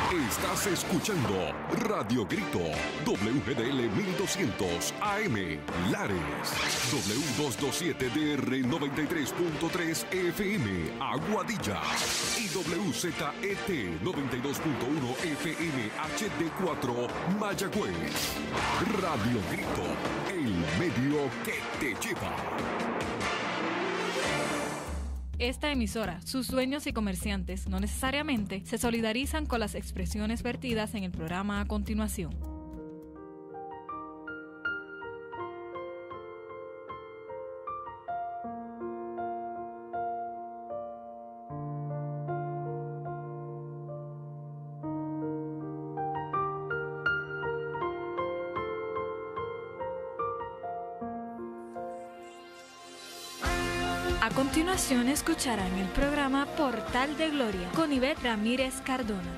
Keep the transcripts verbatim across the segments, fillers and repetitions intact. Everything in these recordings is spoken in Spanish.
Estás escuchando Radio Grito, W G D L mil doscientos A M, Lares, W doscientos veintisiete D R noventa y tres punto tres F M, Aguadilla, y W Z E T noventa y dos punto uno F M H D cuatro, Mayagüez. Radio Grito, el medio que te lleva. Esta emisora, sus dueños y comerciantes no necesariamente se solidarizan con las expresiones vertidas en el programa a continuación. A continuación escucharán el programa Portal de Gloria con Ivette Ramírez Cardona.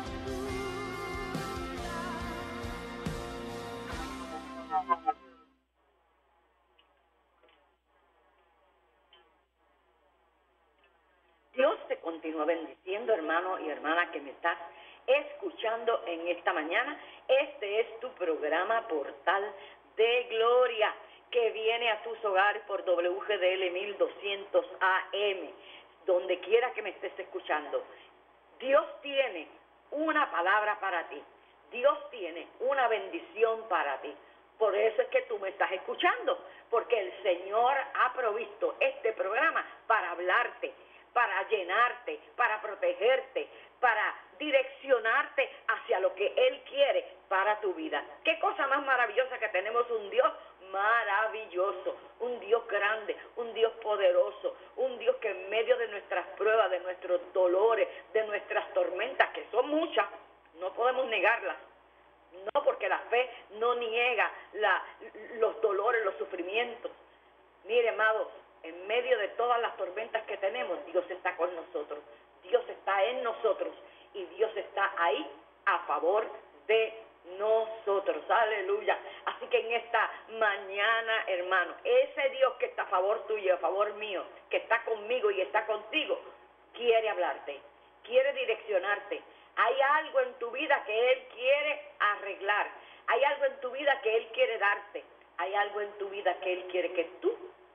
Dios te continúa bendiciendo, hermano y hermana que me estás escuchando en esta mañana. Este es tu programa Portal de Gloria, que viene a tus hogares por W G D L mil doscientos A M, donde quiera que me estés escuchando. Dios tiene una palabra para ti. Dios tiene una bendición para ti. Por eso es que tú me estás escuchando, porque el Señor ha provisto este programa para hablarte, para llenarte, para protegerte, para direccionarte hacia lo que Él quiere para tu vida. Qué cosa más maravillosa que tenemos un Dios maravilloso, un Dios grande, un Dios poderoso, un Dios que en medio de nuestras pruebas, de nuestros dolores, de nuestras tormentas, que son muchas, no podemos negarlas. No, porque la fe no niega la, los dolores, los sufrimientos. Mire, amados, en medio de todas las tormentas que tenemos, Dios está con nosotros. Dios está en nosotros y Dios está ahí a favor de nosotros. Aleluya. Así que en esta mañana, hermano, ese Dios que está a favor tuyo, a favor mío, que está conmigo y está contigo, quiere hablarte, quiere direccionarte. Hay algo en tu vida que Él quiere arreglar. Hay algo en tu vida que Él quiere darte. Hay algo en tu vida que Él quiere que tú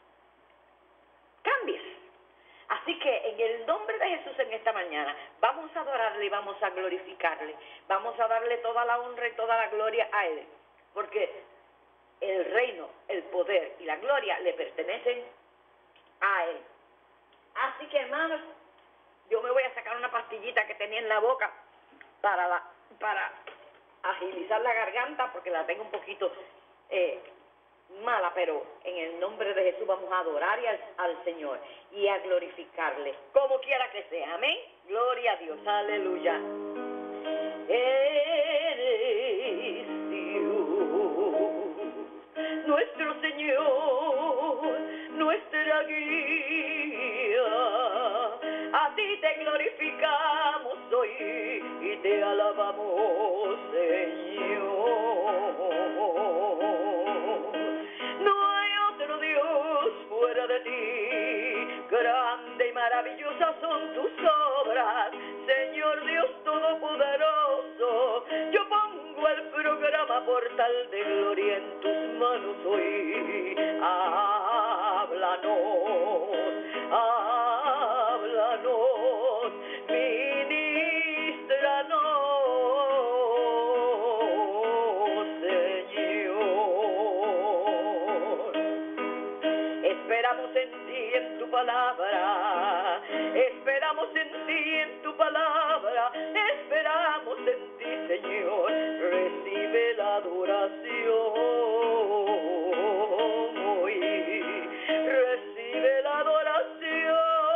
cambies. Así que en el nombre de Jesús en esta mañana vamos a adorarle y vamos a glorificarle. Vamos a darle toda la honra y toda la gloria a Él. Porque el reino, el poder y la gloria le pertenecen a Él. Así que, hermanos, yo me voy a sacar una pastillita que tenía en la boca para, la, para agilizar la garganta, porque la tengo un poquito eh, mala, pero en el nombre de Jesús vamos a adorar y al, al Señor y a glorificarle, como quiera que sea. Amén. Gloria a Dios. Aleluya. Eres Dios, nuestro Señor, nuestra guía. A ti te glorificamos hoy y te alabamos, Señor. No hay otro Dios fuera de ti. Grande y maravillosa son tus obras, Señor Dios Todopoderoso. Yo pongo el programa Portal de Gloria en tus manos hoy. Háblanos, háblanos, ministranos, Señor. Esperamos en ti, en tu palabra. Esperamos en ti, en tu palabra. Esperamos en ti, Señor. Recibe la adoración hoy. Recibe la adoración.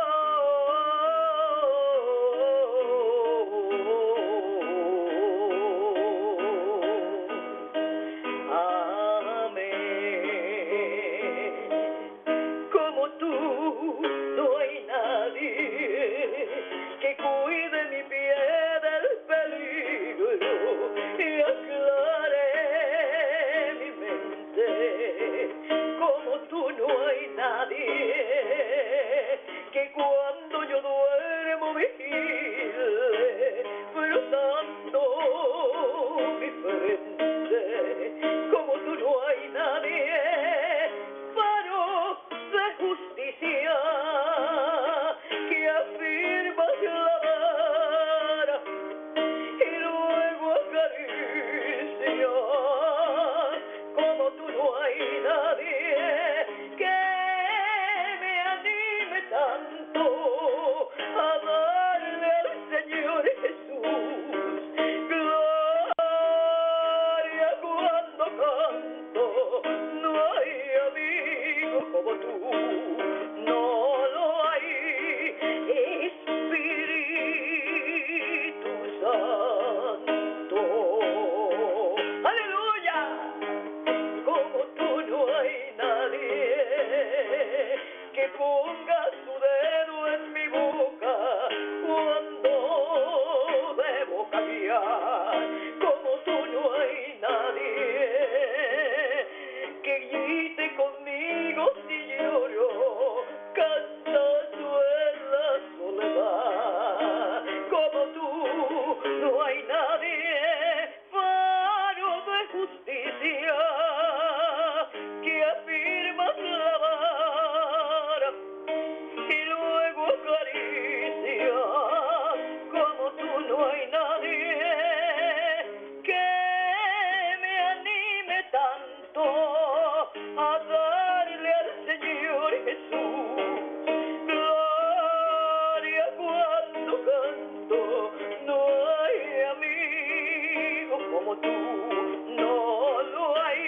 tú no lo hay.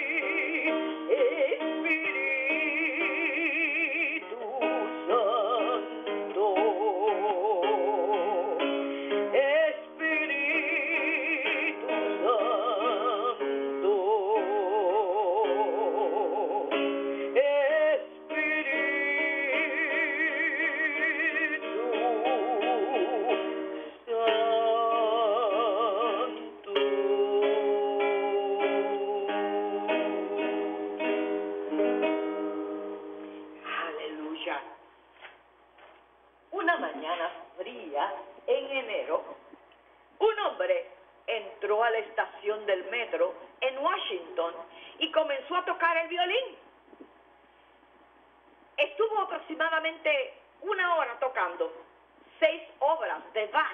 Espíritu Santo, Espíritu Santo, Una mañana fría en enero, un hombre entró a la estación del metro en Washington y comenzó a tocar el violín. Estuvo aproximadamente una hora tocando seis obras de Bach.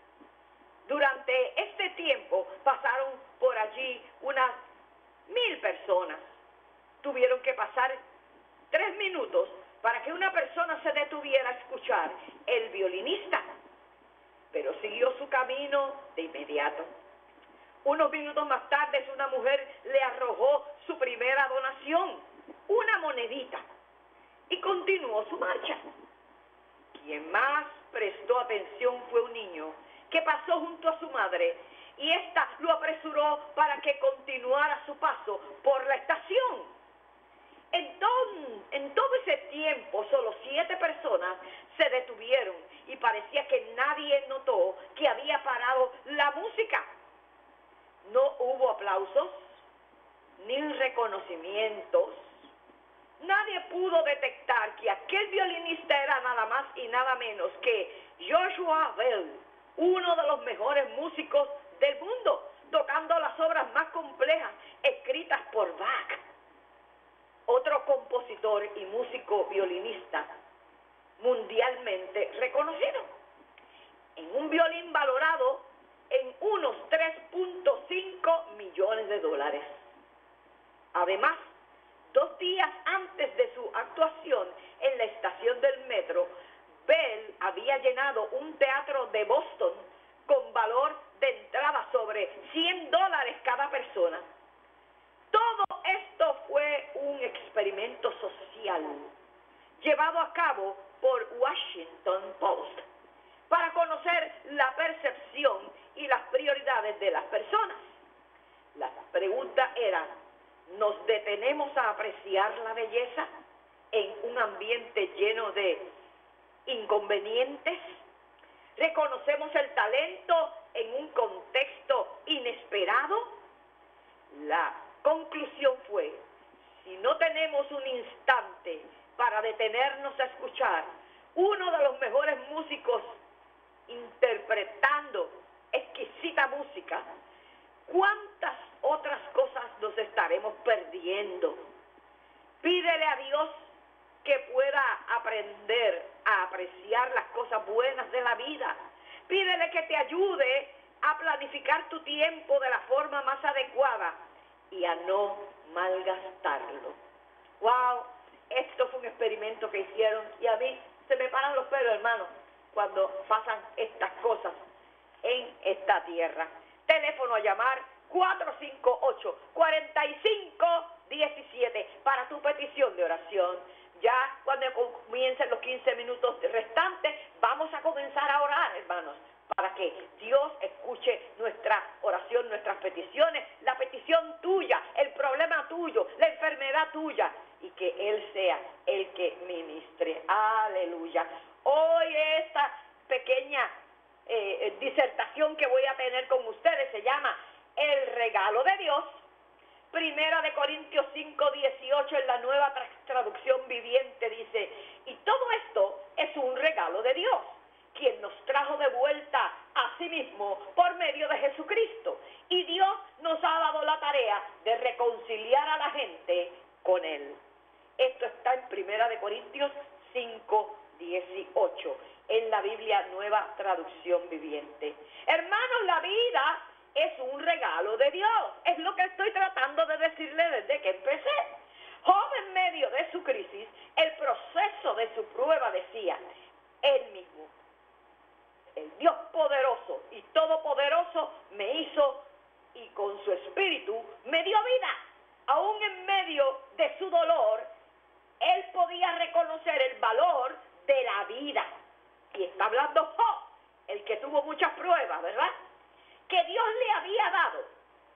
Durante este tiempo pasaron por allí unas mil personas. Tuvieron que pasar tres minutos para que una persona se detuviera a escuchar el violinista, pero siguió su camino de inmediato. Unos minutos más tarde una mujer le arrojó su primera donación, una monedita, y continuó su marcha. Quien más prestó atención fue un niño que pasó junto a su madre y ésta lo apresuró para que continuara su paso por la estación. En todo, en todo ese tiempo, solo siete personas se detuvieron y parecía que nadie notó que había parado la música. No hubo aplausos, ni reconocimientos. Nadie pudo detectar que aquel violinista era nada más y nada menos que Joshua Bell, uno de los mejores músicos del mundo, tocando las obras más complejas escritas por Bach. Otro compositor y músico violinista mundialmente reconocido, en un violín valorado en unos tres punto cinco millones de dólares. Además, dos días antes de su actuación en la estación del metro, Bell había llenado un teatro de Boston con valor de entrada sobre cien dólares cada persona. Todo esto fue un experimento social llevado a cabo por Washington Post para conocer la percepción y las prioridades de las personas. La pregunta era: ¿nos detenemos a apreciar la belleza en un ambiente lleno de inconvenientes? ¿Reconocemos el talento en un contexto inesperado? La conclusión fue: si no tenemos un instante para detenernos a escuchar uno de los mejores músicos interpretando exquisita música, ¿cuántas otras cosas nos estaremos perdiendo? Pídele a Dios que pueda aprender a apreciar las cosas buenas de la vida. Pídele que te ayude a planificar tu tiempo de la forma más adecuada y a no malgastarlo. ¡Wow! Esto fue un experimento que hicieron y a mí se me paran los pelos, hermano, cuando pasan estas cosas en esta tierra. Teléfono a llamar cuatro cinco ocho, cuatro cinco uno siete para tu petición de oración. Ya cuando comiencen los quince minutos restantes, vamos a comenzar a orar, hermanos, para que Dios escuche nuestra oración, nuestras peticiones, la petición tuya, el problema tuyo, la enfermedad tuya, y que Él sea el que ministre. Aleluya. Hoy esta pequeña eh, disertación que voy a tener con ustedes se llama El regalo de Dios. Primera de Corintios cinco dieciocho en la Nueva Traducción Viviente dice: y todo esto es un regalo de Dios, quien nos trajo de vuelta a sí mismo por medio de Jesucristo. Y Dios nos ha dado la tarea de reconciliar a la gente con Él. Esto está en Primera de Corintios cinco dieciocho, en la Biblia Nueva Traducción Viviente. Hermanos, la vida es un regalo de Dios. Es lo que estoy tratando de decirle desde que empecé. Job, en medio de su crisis, el proceso de su prueba, decía él mismo: el Dios poderoso y todopoderoso me hizo y con su espíritu me dio vida. Aún en medio de su dolor, él podía reconocer el valor de la vida. Y está hablando Job, el que tuvo muchas pruebas, ¿verdad? Que Dios le había dado.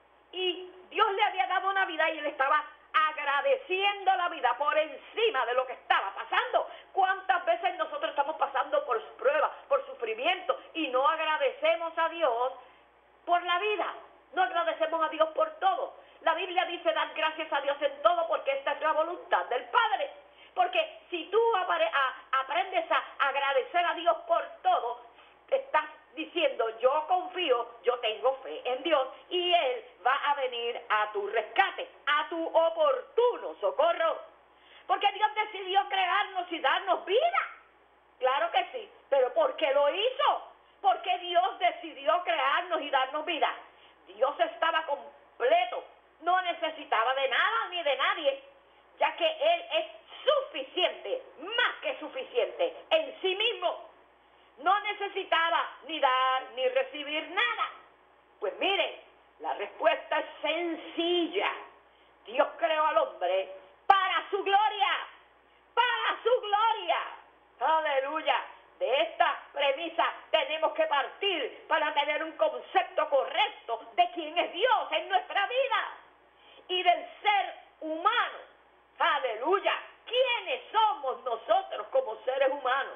Y Dios le había dado una vida y él estaba agradeciendo la vida por encima de lo que estaba pasando. ¿Cuántas veces nosotros estamos pasando por pruebas, por sufrimiento y no agradecemos a Dios por la vida? No agradecemos a Dios por todo. La Biblia dice dar gracias a Dios en todo porque esta es la voluntad del Padre. Porque si tú aprendes a agradecer a Dios por todo, estás diciendo, yo confío, yo tengo fe en Dios y Él va a venir a tu rescate, a tu oportuno socorro. Porque Dios decidió crearnos y darnos vida. Claro que sí, pero ¿por qué lo hizo? Porque Dios decidió crearnos y darnos vida. Dios estaba completo, no necesitaba de nada ni de nadie, ya que Él es suficiente, más que suficiente en sí mismo. No necesitaba ni dar ni recibir nada. Pues mire, la respuesta es sencilla. Dios creó al hombre para su gloria, para su gloria. Aleluya. De esta premisa tenemos que partir para tener un concepto correcto de quién es Dios en nuestra vida y del ser humano. Aleluya. ¿Quiénes somos nosotros como seres humanos?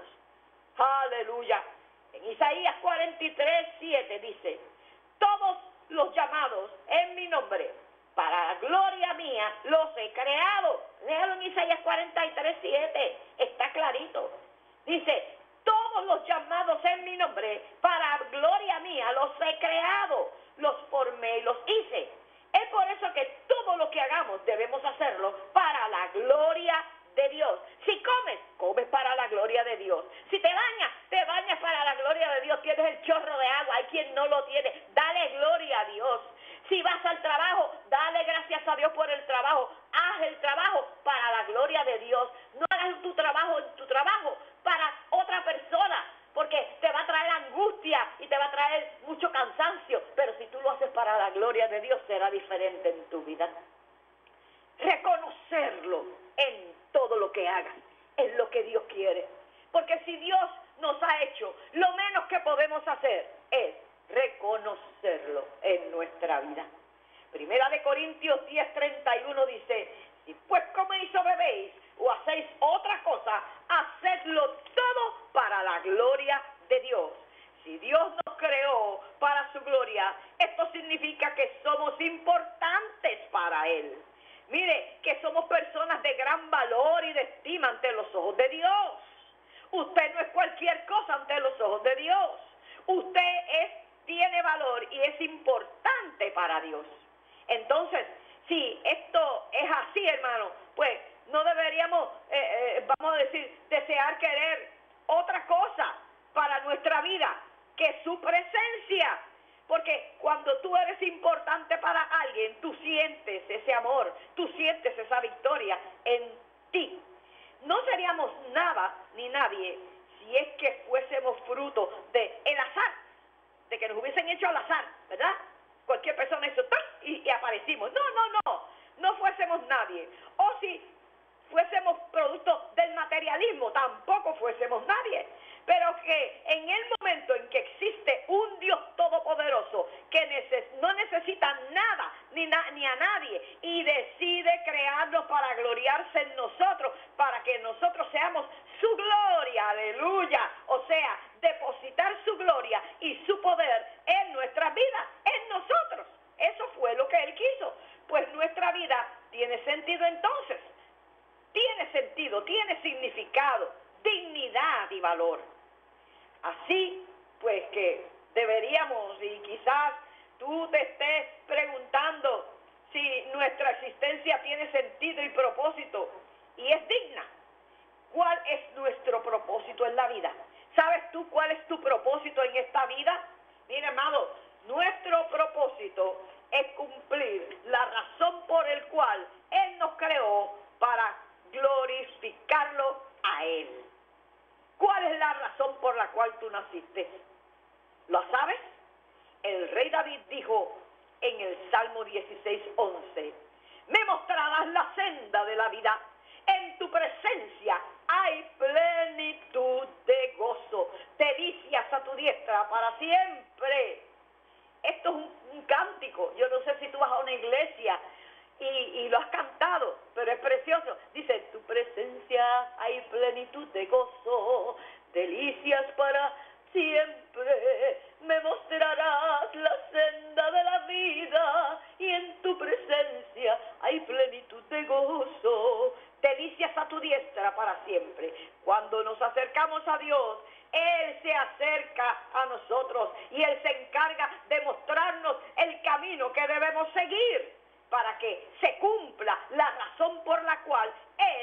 Aleluya. En Isaías cuarenta y tres, siete dice, todos los llamados en mi nombre, para la gloria mía, los he creado. Léalo en Isaías cuarenta y tres, siete. Está clarito. Dice, todos los llamados en mi nombre, para gloria mía, los he creado. Los formé y los hice. Es por eso que todo lo que hagamos debemos hacerlo para la gloria de Dios. Si comes, comes para la gloria de Dios. Si te bañas, te bañas para la gloria de Dios. Tienes el chorro de agua, hay quien no lo tiene. Dale gloria a Dios. Si vas al trabajo, dale gracias a Dios por el trabajo. Haz el trabajo para la gloria de Dios. No hagas tu trabajo en tu trabajo para otra persona, porque te va a traer angustia y te va a traer mucho cansancio. Pero si tú lo haces para la gloria de Dios, será diferente en tu vida. Reconocerlo en todo lo que hagas es lo que Dios quiere. Porque si Dios nos ha hecho, lo menos que podemos hacer es reconocerlo en nuestra vida. Primera de Corintios diez, treinta y uno dice, si pues coméis o bebéis o hacéis otra cosa, hacedlo todo para la gloria de Dios. Si Dios nos creó para su gloria, esto significa que somos importantes para Él. Mire, que somos personas de gran valor y de estima ante los ojos de Dios. Usted no es cualquier cosa ante los ojos de Dios. Usted es, tiene valor y es importante para Dios. Entonces, si esto es así, hermano, pues no deberíamos, eh, eh, vamos a decir, desear querer otra cosa para nuestra vida que su presencia. Porque cuando tú eres importante para alguien, tú sientes ese amor, tú sientes esa victoria en ti. No seríamos nada ni nadie si es que fuésemos fruto de el azar, de que nos hubiesen hecho al azar, ¿verdad? Cualquier persona hizo ¡tac! y, y aparecimos. No, no, no, no fuésemos nadie. O si fuésemos producto del materialismo, tampoco fuésemos nadie. Pero que en el momento en que existe un Dios todopoderoso que neces no necesita nada ni, na ni a nadie y decide crearnos para gloriarse en nosotros, para que nosotros seamos su gloria, aleluya, o sea, depositar su gloria y su poder en nuestras vidas, en nosotros. Eso fue lo que Él quiso. Pues nuestra vida tiene sentido entonces, tiene sentido, tiene significado, dignidad y valor. Así pues que deberíamos, y quizás tú te estés preguntando si nuestra existencia tiene sentido y propósito y es digna. ¿Cuál es nuestro propósito en la vida? ¿Sabes tú cuál es tu propósito en esta vida? Mira, amado, nuestro propósito es cumplir la razón por el cual Él nos creó para glorificarlo a Él. ¿Cuál es la razón por la cual tú naciste? ¿Lo sabes? El rey David dijo, en el Salmo dieciséis, once. Me mostrarás la senda de la vida. En tu presencia hay plenitud de gozo. Delicias a tu diestra para siempre. Esto es un, un cántico. Yo no sé si tú vas a una iglesia y, y lo has cantado, pero es precioso. Dice, en tu presencia hay plenitud de gozo. Delicias para siempre. Me mostrarás la senda de la vida. Y en tu presencia hay plenitud de gozo. Delicias a tu diestra para siempre. Cuando nos acercamos a Dios, Él se acerca a nosotros y Él se encarga de mostrarnos el camino que debemos seguir para que se cumpla la razón por la cual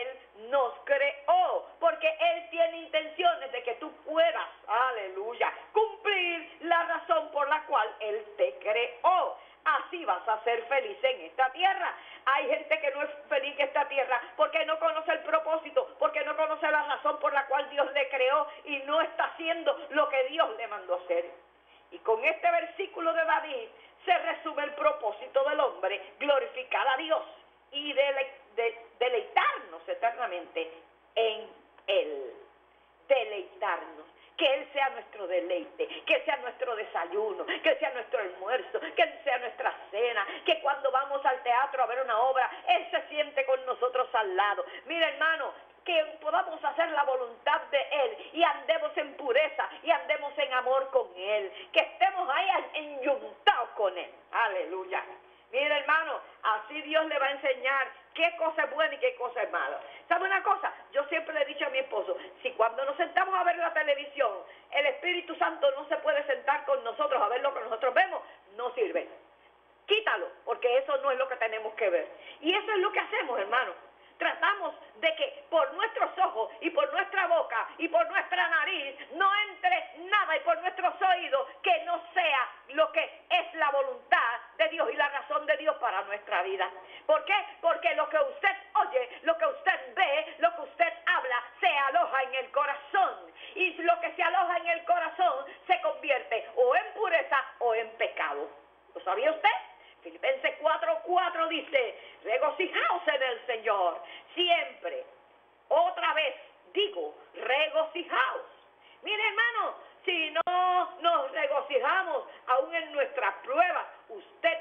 Él nos creó, porque Él tiene intenciones de que tú puedas, aleluya, cumplir la razón por la cual Él te creó. Así vas a ser feliz en esta tierra. Hay gente que no es feliz en esta tierra porque no conoce el propósito, porque no conoce la razón por la cual Dios le creó y no está haciendo lo que Dios le mandó hacer. Y con este versículo de David se resume el propósito del hombre: glorificar a Dios y dele, de, deleitarnos eternamente en Él. Deleitarnos. Que Él sea nuestro deleite, que sea nuestro desayuno, que sea nuestro almuerzo, que Él sea nuestra cena, que cuando vamos al teatro a ver una obra, Él se siente con nosotros al lado. Mira, hermano, que podamos hacer la voluntad de Él y andemos en pureza y andemos en amor con Él, que estemos ahí enyuntados con Él. Aleluya. Mira, hermano, así Dios le va a enseñar qué cosa es buena y qué cosa es mala. ¿Sabe una cosa? Yo siempre le he dicho a mi esposo, si cuando nos sentamos a ver la televisión, el Espíritu Santo no se puede sentar con nosotros a ver lo que nosotros vemos, no sirve. Quítalo, porque eso no es lo que tenemos que ver. Y eso es lo que hacemos, hermano. Tratamos de que por nuestros ojos y por nuestra boca y por nuestra nariz no entre nada, y por nuestros oídos que no sea lo que es la voluntad de Dios y la razón de Dios para nuestra vida. ¿Por qué? Porque lo que usted oye, lo que usted ve, lo que usted habla, se aloja en el corazón. Y lo que se aloja en el corazón se convierte o en pureza o en pecado. ¿Lo sabía usted? Filipenses cuatro, cuatro dice, regocijaos en el Señor, siempre. Otra vez digo, regocijaos. Mire, hermano, si no nos regocijamos aún en nuestras pruebas, usted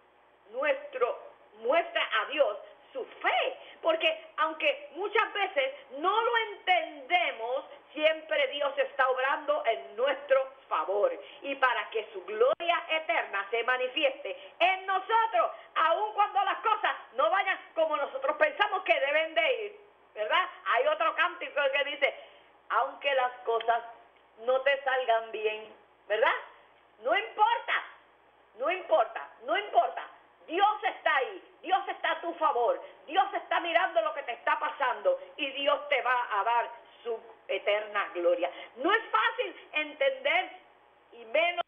nuestro, muestra a Dios su fe, porque aunque muchas veces no lo entendemos, siempre Dios está obrando en nuestro favor y para que su gloria eterna se manifieste en nosotros, aun cuando las cosas no vayan como nosotros pensamos que deben de ir, ¿verdad? Hay otro cántico que dice, aunque las cosas no te salgan bien, ¿verdad? No importa, no importa, no importa. Dios está ahí, Dios está a tu favor, Dios está mirando lo que te está pasando y Dios te va a dar su eterna gloria. No es fácil entender y menos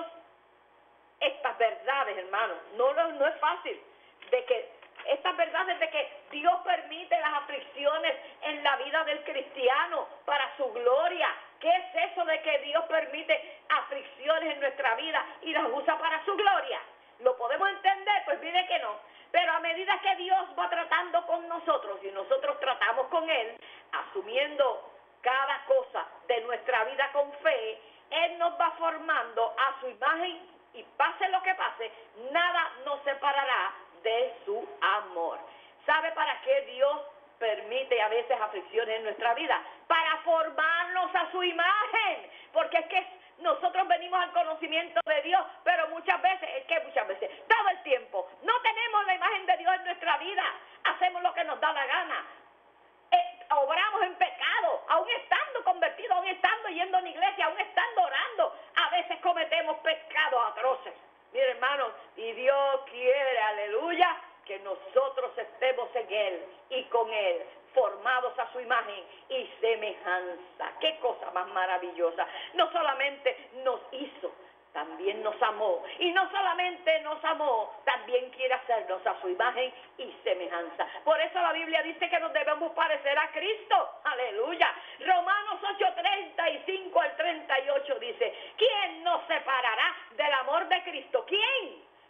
estas verdades, hermanos. No, no, no es fácil de que estas verdades de que Dios permite las aflicciones en la vida del cristiano para su gloria. ¿Qué es eso de que Dios permite aflicciones en nuestra vida y las usa para su gloria? ¿Lo podemos entender? Pues mire que no. Pero a medida que Dios va tratando con nosotros y nosotros tratamos con Él, asumiendo cada cosa de nuestra vida con fe, Él nos va formando a su imagen y pase lo que pase, nada nos separará de su amor. ¿Sabe para qué Dios permite a veces aflicciones en nuestra vida? Para formarnos a su imagen, porque es que nosotros venimos al conocimiento de Dios, pero muchas veces, es que muchas veces, todo el tiempo, no tenemos la imagen de Dios en nuestra vida, hacemos lo que nos da la gana, eh, obramos en pecado, aún estando convertidos, aún estando yendo a una iglesia, aún estando orando, a veces cometemos pecados atroces. Mire, hermanos, y Dios quiere, aleluya, que nosotros estemos en Él y con Él, formados a su imagen y semejanza. ¡Qué cosa más maravillosa! No solamente nos hizo, también nos amó. Y no solamente nos amó, también quiere hacernos a su imagen y semejanza. Por eso la Biblia dice que nos debemos parecer a Cristo. ¡Aleluya! Romanos ocho, treinta y cinco al treinta y ocho dice, ¿quién nos separará del amor de Cristo? ¿Quién?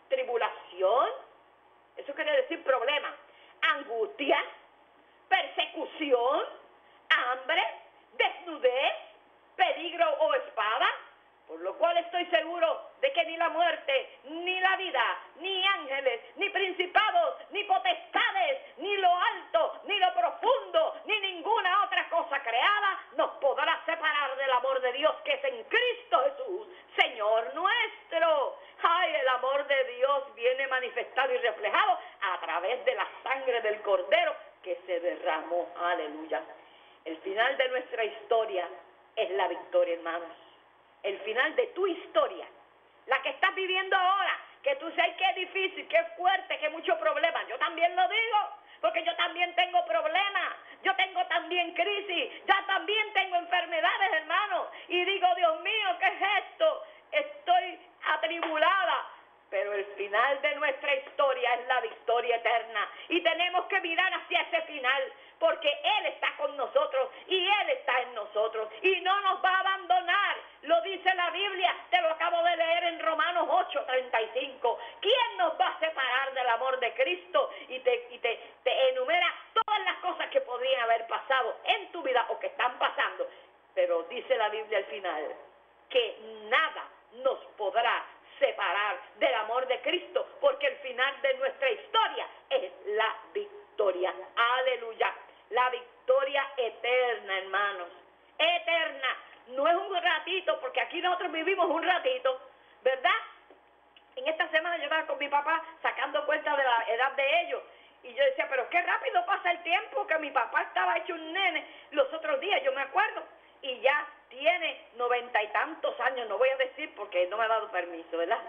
tribulación, eso quiere decir problema, angustia, persecución, hambre, desnudez, peligro o espada, por lo cual estoy seguro de que ni la muerte, ni la vida, ni ángeles, ni principados, ni potestades, ni lo alto, ni lo profundo, ni ninguna otra cosa creada nos podrá separar del amor de Dios que es en Cristo Jesús, Señor nuestro. Ay, el amor de Dios viene manifestado y reflejado a través de la sangre del Cordero que se derramó. Aleluya. El final de nuestra historia es la victoria, hermanos. El final de tu historia, la que estás viviendo ahora, que tú sabes que es difícil, que es fuerte, que hay muchos problemas. Yo también lo digo, porque yo también tengo problemas, yo tengo también crisis, ya también tengo enfermedades, hermano, y digo, Dios mío, ¿qué es esto? Estoy atribulada, pero el final de nuestra historia es la victoria eterna, y tenemos que mirar hacia ese final, porque Él está con nosotros, y Él está en nosotros, y no nos va a abandonar. Lo dice la Biblia, te lo acabo de leer en Romanos ocho, treinta y cinco. ¿Quién nos va a separar del amor de Cristo? Y te, y te, te enumera todas las cosas que podrían haber pasado en tu vida o que están pasando. Pero dice la Biblia al final, que nada nos podrá separar del amor de Cristo, porque el final de nuestra historia es la victoria. Aleluya. La victoria eterna, hermanos. Eterna. No es un ratito, porque aquí nosotros vivimos un ratito, ¿verdad? En esta semana yo estaba con mi papá sacando cuenta de la edad de ellos. Y yo decía, pero qué rápido pasa el tiempo, que mi papá estaba hecho un nene los otros días, yo me acuerdo. Y ya tiene noventa y tantos años, no voy a decir porque no me ha dado permiso, ¿verdad?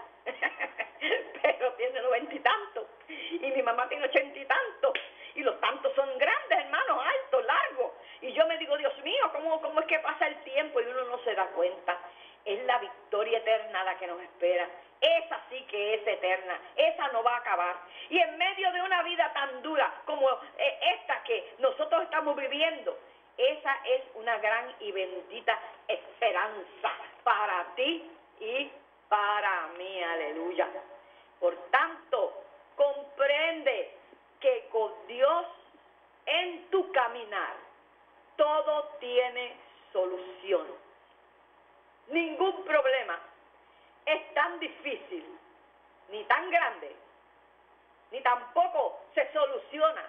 Pero tiene noventa y tantos. Y mi mamá tiene ochenta y tantos. Y los tantos son grandes, hermanos, altos, largos. Y yo me digo, Dios mío, ¿cómo, cómo es que pasa el tiempo? Y uno no se da cuenta. Es la victoria eterna la que nos espera. Esa sí que es eterna. Esa no va a acabar. Y en medio de una vida tan dura como eh, esta que nosotros estamos viviendo, esa es una gran y bendita esperanza para ti y para mí. Aleluya. Por tanto, comprende que con Dios en tu caminar todo tiene solución. Ningún problema es tan difícil, ni tan grande, ni tampoco se soluciona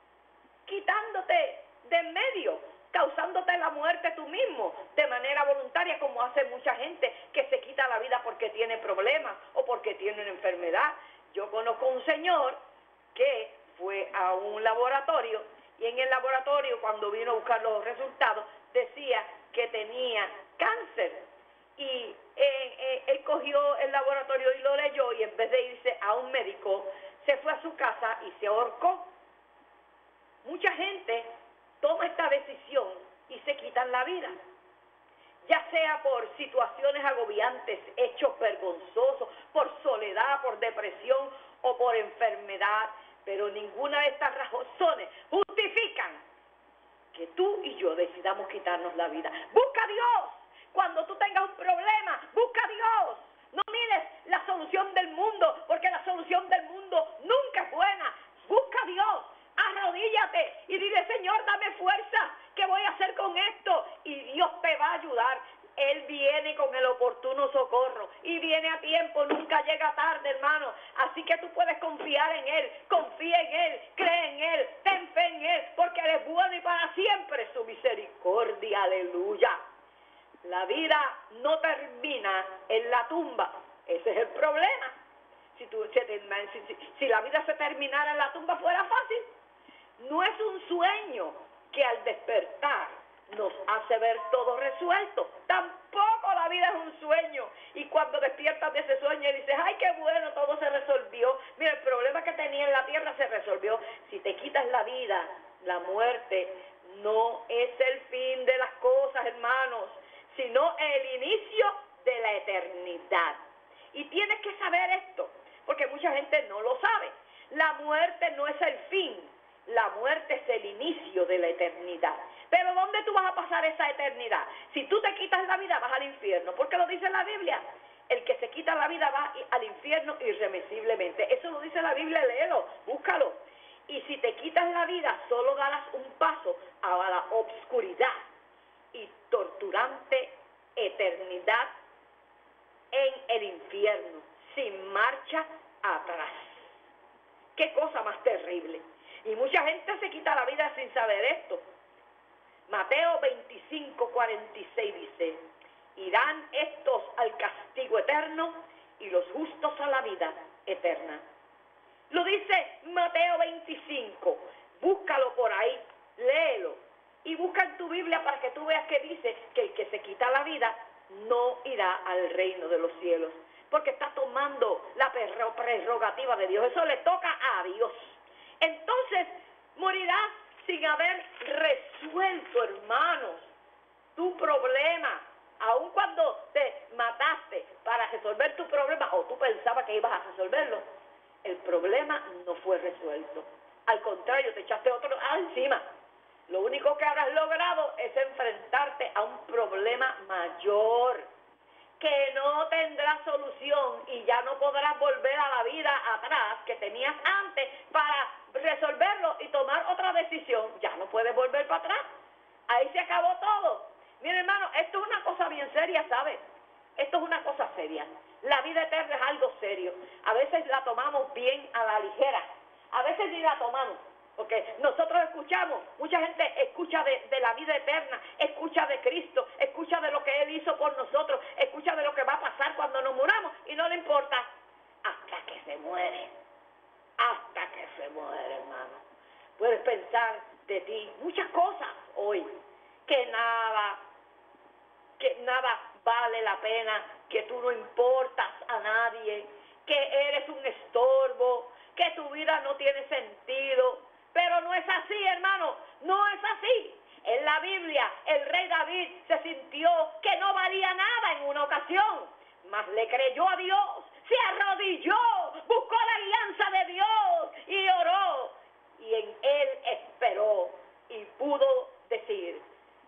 quitándote de en medio, causándote la muerte tú mismo de manera voluntaria, como hace mucha gente que se quita la vida porque tiene problemas o porque tiene una enfermedad. Yo conozco un señor que fue a un laboratorio y en el laboratorio, cuando vino a buscar los resultados, decía que tenía cáncer. Y eh, eh, él cogió el laboratorio y lo leyó, y en vez de irse a un médico, se fue a su casa y se ahorcó. Mucha gente toma esta decisión y se quitan la vida, ya sea por situaciones agobiantes, hechos vergonzosos, por soledad, por depresión o por enfermedad. Pero ninguna de estas razones justifican que tú y yo decidamos quitarnos la vida. Busca a Dios. Cuando tú tengas un problema, busca a Dios. No mires la solución del mundo, porque la solución del mundo nunca es buena. Busca a Dios. Arrodíllate y dile, Señor, dame fuerza. ¿Qué voy a hacer con esto? Y Dios te va a ayudar. Él viene con el oportuno socorro y viene a tiempo, nunca llega tarde, hermano. Así que tú puedes confiar en Él, confía en Él, cree en Él, ten fe en Él, porque Él es bueno y para siempre su misericordia. Aleluya. La vida no termina en la tumba. Ese es el problema. Si, tú, si, si, si la vida se terminara en la tumba fuera fácil. No es un sueño que al despertar nos hace ver todo resuelto. Tampoco la vida es un sueño. Y cuando despiertas de ese sueño y dices, ay, qué bueno, todo se resolvió. Mira, el problema que tenía en la tierra se resolvió. Si te quitas la vida, la muerte no es el fin de las cosas, hermanos, sino el inicio de la eternidad. Y tienes que saber esto, porque mucha gente no lo sabe. La muerte no es el fin. La muerte es el inicio de la eternidad. Pero ¿dónde tú vas a pasar esa eternidad? Si tú te quitas la vida, vas al infierno, porque lo dice la Biblia. el que se quita la vida va al infierno irremisiblemente. Eso lo dice la Biblia, léelo, búscalo. Y si te quitas la vida, solo darás un paso a la obscuridad y torturante eternidad en el infierno, sin marcha atrás. Qué cosa más terrible. Y mucha gente se quita la vida sin saber esto. Mateo veinticinco, cuarenta y seis dice: irán estos al castigo eterno y los justos a la vida eterna. Lo dice Mateo veinticinco. Búscalo por ahí, léelo. Y busca en tu Biblia para que tú veas que dice que el que se quita la vida no irá al reino de los cielos, porque está tomando la prerrogativa de Dios. Eso le toca a Dios. Entonces morirás sin haber resuelto, hermanos, tu problema. Aun cuando te mataste para resolver tu problema, o tú pensabas que ibas a resolverlo, el problema no fue resuelto. Al contrario, te echaste otro encima. Lo único que habrás logrado es enfrentarte a un problema mayor, que no tendrá solución y ya no podrás volver a la vida atrás que tenías antes para resolverlo y tomar otra decisión. Ya no puedes volver para atrás. Ahí se acabó todo. Mira, hermano, esto es una cosa bien seria, ¿sabes? Esto es una cosa seria. La vida eterna es algo serio. A veces la tomamos bien a la ligera. A veces ni la tomamos. Porque nosotros escuchamos, mucha gente escucha de, de la vida eterna, escucha de Cristo, escucha de lo que Él hizo por nosotros, escucha de lo que va a pasar cuando nos muramos y no le importa hasta que se muere, hasta que se muere, hermano. Puedes pensar de ti muchas cosas hoy, que nada, que nada vale la pena, que tú no importas a nadie, que eres un estorbo, que tu vida no tiene sentido. Pero no es así, hermano, no es así. En la Biblia, el rey David se sintió que no valía nada en una ocasión, mas le creyó a Dios, se arrodilló, buscó la alianza de Dios y oró. Y en él esperó y pudo decir: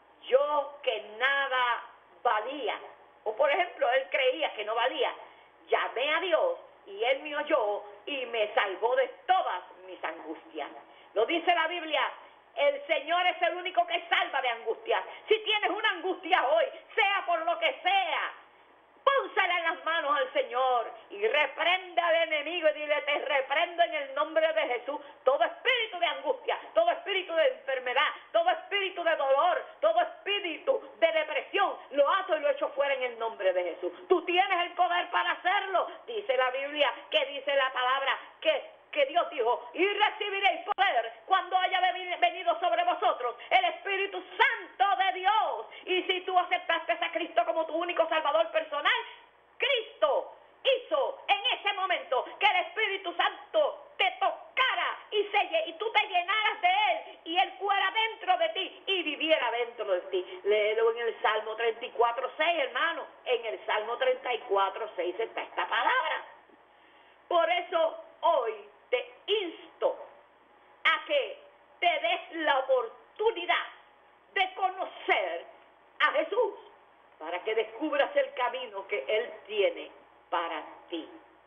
yo que nada valía, o por ejemplo, él creía que no valía, llamé a Dios y él me oyó y me salvó de todas mis angustias. Lo dice la Biblia, el Señor es el único que salva de angustias. Si tienes una angustia hoy, sea por lo que sea, pónsela en las manos al Señor y reprende al enemigo y dile: te reprendo en el nombre de Jesús todo espíritu de angustia, todo espíritu de enfermedad, todo espíritu de dolor, todo espíritu de depresión, lo ato y lo echo fuera en el nombre de Jesús. Tú tienes el poder para hacerlo. Dice la Biblia, que dice la palabra, que que Dios dijo: y recibiréis poder cuando haya venido sobre vosotros el Espíritu Santo de Dios. Y si tú aceptaste a Cristo como tu único Salvador personal, Cristo hizo en ese momento que el Espíritu Santo te tocara y, se, y tú te llenaras de Él y Él fuera dentro de ti y viviera dentro de ti. Léelo en el Salmo treinta y cuatro, seis, hermano. En el Salmo treinta y cuatro, seis está esta palabra. Por eso hoy te insto a que te des la oportunidad de conocer a Jesús para que descubras el camino que Él tiene para ti.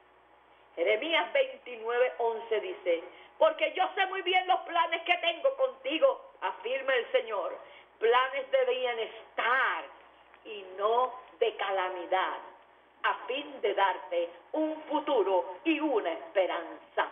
Jeremías veintinueve, once dice: porque yo sé muy bien los planes que tengo contigo, afirma el Señor, planes de bienestar y no de calamidad, a fin de darte un futuro y una esperanza.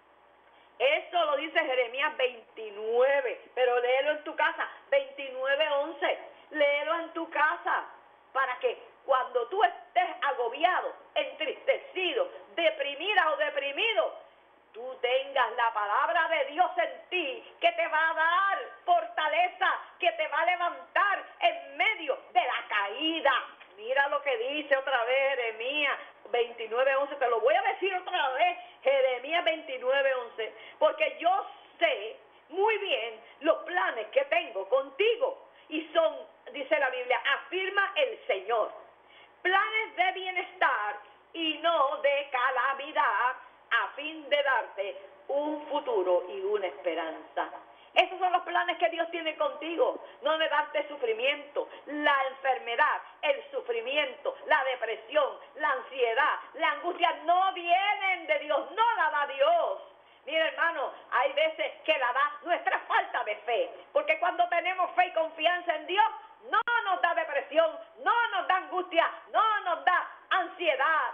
Eso lo dice Jeremías veintinueve, pero léelo en tu casa, veintinueve, once, léelo en tu casa, para que cuando tú estés agobiado, entristecido, deprimida o deprimido, tú tengas la palabra de Dios en ti, que te va a dar fortaleza, que te va a levantar en medio de la caída. Mira lo que dice otra vez Jeremías veintinueve, once, te lo voy a decir otra vez, Jeremías veintinueve, once, porque yo sé muy bien los planes que tengo contigo y son, dice la Biblia, afirma el Señor, planes de bienestar y no de calamidad, a fin de darte un futuro y una esperanza. Esos son los planes que Dios tiene contigo, no de darte sufrimiento. La enfermedad, el sufrimiento, la depresión, la ansiedad, la angustia no vienen de Dios, no la da Dios. Mira, hermano, hay veces que la da nuestra falta de fe, porque cuando tenemos fe y confianza en Dios, no nos da depresión, no nos da angustia, no nos da ansiedad,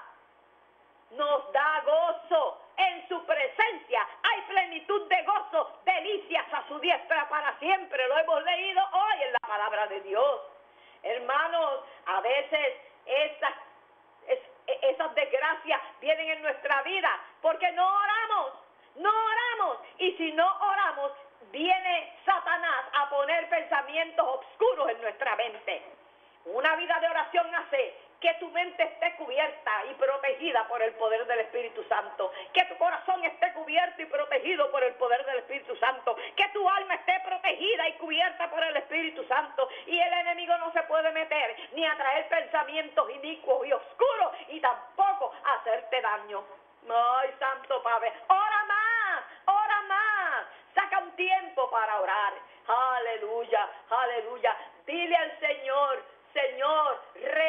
nos da gozo. En su presencia hay plenitud de gozo, delicias a su diestra para siempre. Lo hemos leído hoy en la palabra de Dios. Hermanos, a veces esas, es, esas desgracias vienen en nuestra vida porque no oramos, no oramos. Y si no oramos, viene Satanás a poner pensamientos oscuros en nuestra mente. Una vida de oración hace que tu mente esté cubierta y protegida por el poder del Espíritu Santo, que tu corazón esté cubierto y protegido por el poder del Espíritu Santo, que tu alma esté protegida y cubierta por el Espíritu Santo, y el enemigo no se puede meter ni a traer pensamientos inicuos y oscuros y tampoco a hacerte daño. Ay, Santo Padre, ora más, ora más, saca un tiempo para orar. Aleluya, aleluya. Dile al Señor: Señor,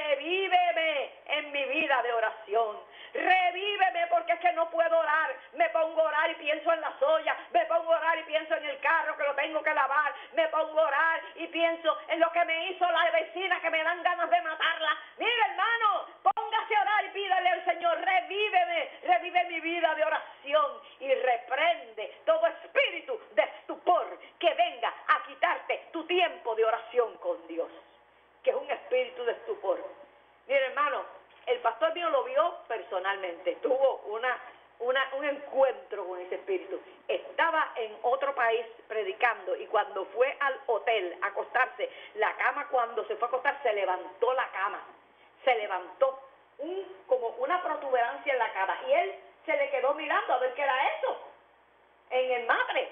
revíveme en mi vida de oración. Revíveme, porque es que no puedo orar. Me pongo a orar y pienso en la soya. Me pongo a orar y pienso en el carro que lo tengo que lavar. Me pongo a orar y pienso en lo que me hizo la vecina, que me dan ganas de matarla. Mira, hermano, póngase a orar y pídale al Señor: revíveme, revive mi vida de oración y reprende todo espíritu de estupor que venga a quitarte tu tiempo de oración con Dios, que es un espíritu de estupor. Mira, hermano, el pastor mío lo vio personalmente, tuvo una, una, un encuentro con ese espíritu. Estaba en otro país predicando, y cuando fue al hotel a acostarse, la cama, cuando se fue a acostar, se levantó la cama, se levantó un, como una protuberancia en la cama, y él se le quedó mirando a ver qué era eso, en el matre,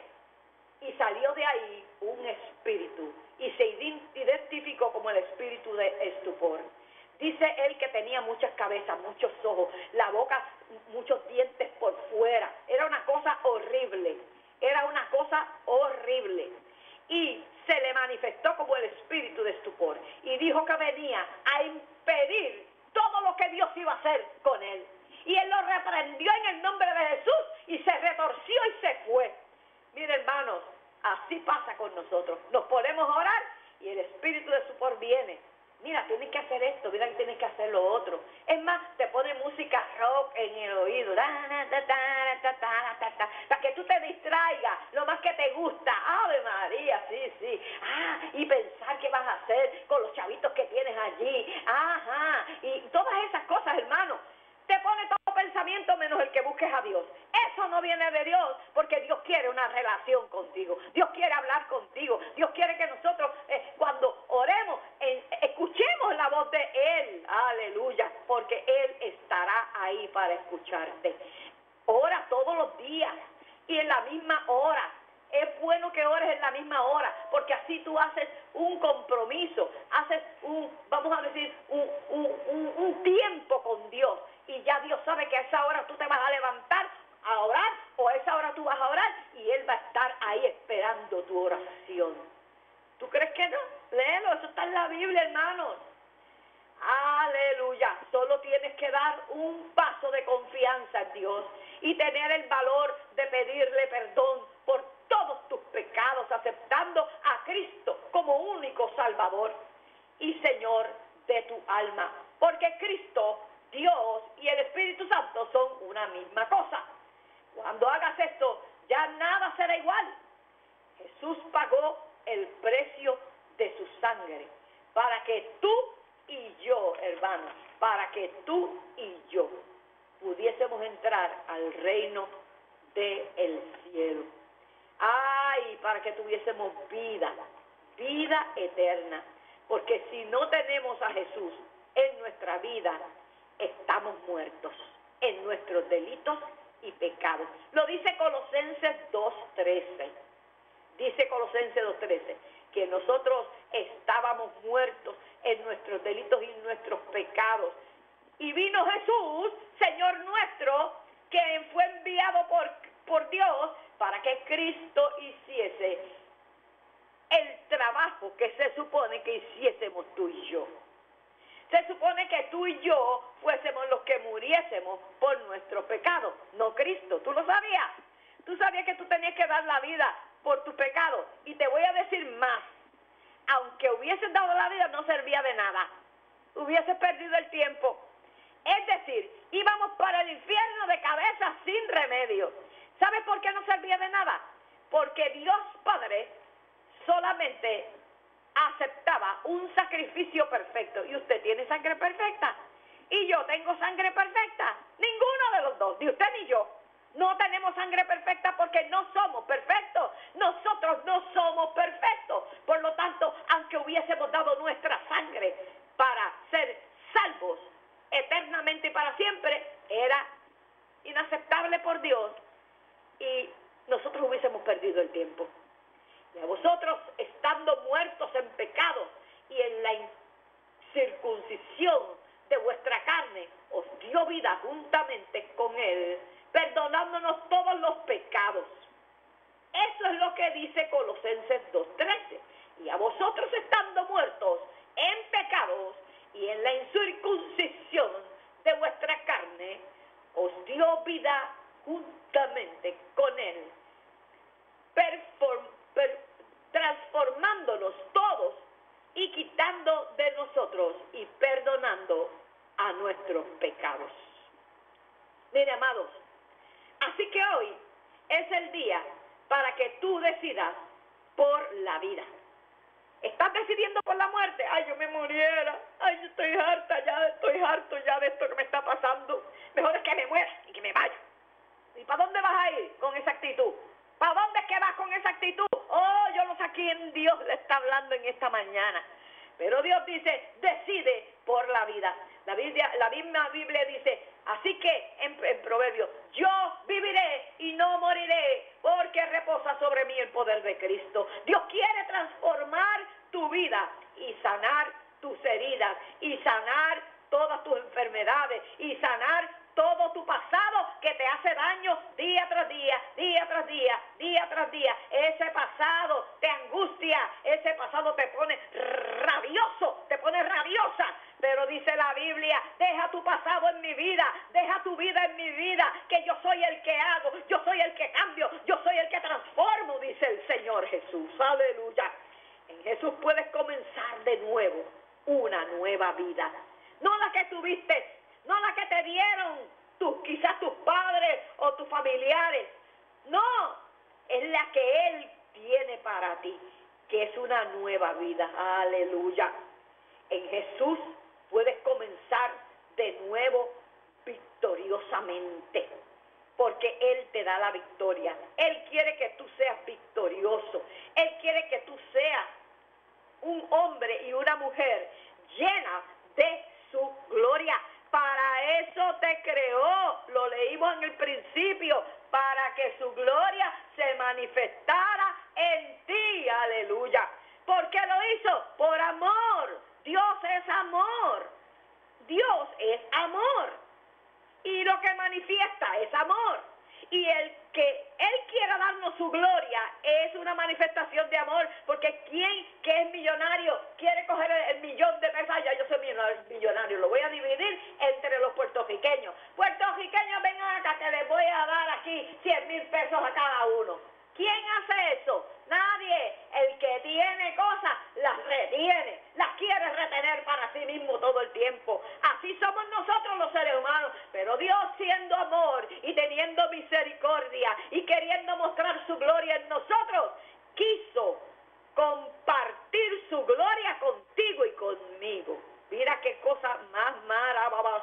y salió de ahí un espíritu, y se identificó como el espíritu de estupor. Dice él que tenía muchas cabezas, muchos ojos, la boca, muchos dientes por fuera. Era una cosa horrible, era una cosa horrible. Y se le manifestó como el espíritu de estupor. Y dijo que venía a impedir todo lo que Dios iba a hacer con él. Y él lo reprendió en el nombre de Jesús y se retorció y se fue. Mire, hermanos, así pasa con nosotros. Nos ponemos a orar y el espíritu de estupor viene. Mira, tienes que hacer esto, mira que tienes que hacer lo otro. Es más, te pone música rock en el oído, para que tú te distraigas, lo más que te gusta. Ave María, sí, sí. Ah, y pensar qué vas a hacer con los chavitos que tienes allí. Ajá, y todas esas cosas, hermano. Te pone todo pensamiento menos el que busques a Dios. Eso no viene de Dios, porque Dios quiere una relación contigo. Dios quiere hablar contigo. Dios quiere que nosotros, eh, cuando oremos, eh, escuchemos la voz de Él. Aleluya, porque Él estará ahí para escucharte. Ora todos los días y en la misma hora. Es bueno que ores en la misma hora, porque así tú haces un compromiso, haces un, vamos a decir, un, un, un, un tiempo con Dios. Y ya Dios sabe que a esa hora tú te vas a levantar a orar, o a esa hora tú vas a orar, y Él va a estar ahí esperando tu oración. ¿Tú crees que no? Léelo, eso está en la Biblia, hermanos. Aleluya. Solo tienes que dar un paso de confianza en Dios y tener el valor de pedirle perdón por todos tus pecados, aceptando a Cristo como único Salvador y Señor de tu alma. Porque Cristo, Dios y el Espíritu Santo son una misma cosa. Cuando hagas esto, ya nada será igual. Jesús pagó el precio de su sangre para que tú y yo, hermanos, para que tú y yo pudiésemos entrar al reino del cielo. Ay, para que tuviésemos vida, vida eterna. Porque si no tenemos a Jesús en nuestra vida, estamos muertos en nuestros delitos y pecados. Lo dice Colosenses dos trece. Dice Colosenses dos trece que nosotros estábamos muertos en nuestros delitos y nuestros pecados. Y vino Jesús, Señor nuestro, que fue enviado por, por Dios para que Cristo hiciese el trabajo que se supone que hiciésemos tú y yo. Se supone que tú y yo fuésemos los que muriésemos por nuestro pecado, no Cristo. ¿Tú lo sabías? Tú sabías que tú tenías que dar la vida por tu pecado. Y te voy a decir más. Aunque hubieses dado la vida, no servía de nada. Hubieses perdido el tiempo. Es decir, íbamos para el infierno de cabeza sin remedio. ¿Sabes por qué no servía de nada? Porque Dios Padre solamente aceptaba un sacrificio perfecto. Y usted tiene sangre perfecta. Y yo tengo sangre perfecta. Ninguno de los dos, ni usted ni yo. No tenemos sangre perfecta porque no somos perfectos. Nosotros no somos perfectos. Por lo tanto, aunque hubiésemos dado nuestra sangre para ser salvos eternamente y para siempre, era inaceptable por Dios y nosotros hubiésemos perdido el tiempo. Y a vosotros, estando muertos en pecado y en la circuncisión de vuestra carne, os dio vida juntamente con Él, perdonándonos todos los pecados. Eso es lo que dice Colosenses dos trece. Y a vosotros, estando muertos en pecados y en la incircuncisión de vuestra carne, os dio vida juntamente con Él, perform, per, transformándonos todos y quitando de nosotros y perdonando a nuestros pecados. Mire, amados, así que hoy es el día para que tú decidas por la vida. ¿Estás decidiendo por la muerte? Ay, yo me muriera. Ay, yo estoy harta ya, estoy harto ya de esto que me está pasando. Mejor es que me muera y que me vaya. ¿Y para dónde vas a ir con esa actitud? ¿Para dónde es que vas con esa actitud? Oh, yo no sé a quién Dios le está hablando en esta mañana. Pero Dios dice, decide por la vida. La Biblia, la misma Biblia dice, así que en, en Proverbios, yo viviré y no moriré, porque reposa sobre mí el poder de Cristo. Dios quiere transformar tu vida y sanar tus heridas y sanar todas tus enfermedades y sanar todo tu pasado que te hace daño día tras día, día tras día, día tras día. Ese pasado te angustia, ese pasado te pone rabioso, te pone rabiosa. Pero dice la Biblia, deja tu pasado en mi vida, deja tu vida en mi vida, que yo soy el que hago, yo soy el que cambio, yo soy el que transformo, dice el Señor Jesús. Aleluya. En Jesús puedes comenzar de nuevo una nueva vida. No la que tuviste, no la que te dieron tus, quizás tus padres o tus familiares. No, es la que Él tiene para ti, que es una nueva vida. Aleluya. En Jesús puedes comenzar de nuevo victoriosamente, porque Él te da la victoria. Él quiere que tú seas victorioso. Él quiere que tú seas un hombre y una mujer llena de su gloria. Para eso te creó, lo leímos en el principio, para que su gloria se manifestara en ti. Aleluya. ¿Por qué lo hizo? Por amor. Dios es amor. Dios es amor. Y lo que manifiesta es amor. Y el que Él quiera darnos su gloria es una manifestación de amor, porque quien que es millonario quiere coger el, el millón de pesos. Ya yo soy millonario, lo voy a dividir entre los puertorriqueños. Puertorriqueños, vengan acá que les voy a dar aquí cien mil pesos a cada uno. ¿Quién hace eso? Nadie. El que tiene cosas, las retiene, las quiere retener para sí mismo todo el tiempo. Así somos nosotros los seres humanos. Pero Dios, siendo amor y teniendo misericordia y queriendo mostrar su gloria en nosotros, quiso compartir su gloria contigo y conmigo. Mira qué cosa más maravillosa.